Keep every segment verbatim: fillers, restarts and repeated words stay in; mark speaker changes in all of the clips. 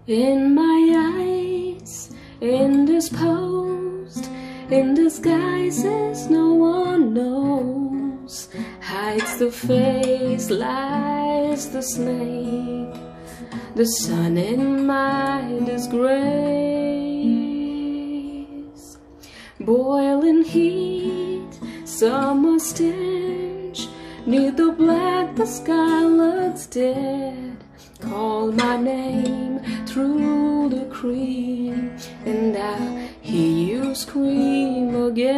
Speaker 1: In my eyes, indisposed, in disguises no one knows, hides the face, lies the snake. The sun in my disgrace. Boiling heat, summer stench, neath the black the sky looks dead. Call my name through the cream, and I hear you scream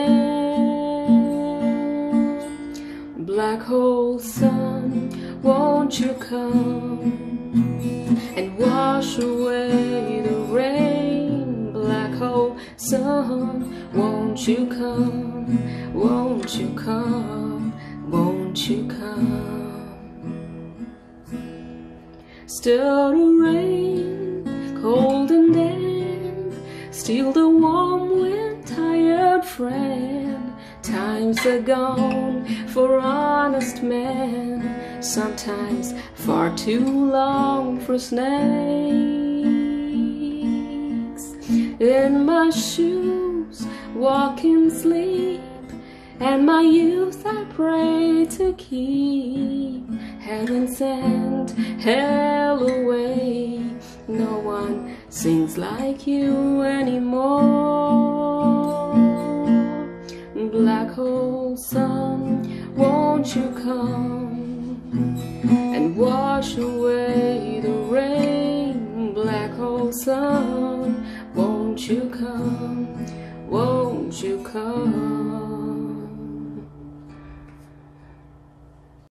Speaker 1: again. Black hole sun, won't you come and wash away the rain? Black hole sun, won't you come, won't you come, won't you come? Still the rain, cold and damp, still the warm wind, tired friend. Times are gone for honest men, sometimes far too long for snakes. In my shoes, walk in sleep, and my youth I pray to keep. Heaven sent hell away, no one sings like you anymore. Black hole sun, won't you come and wash away the rain? Black hole sun, won't you come, won't you come?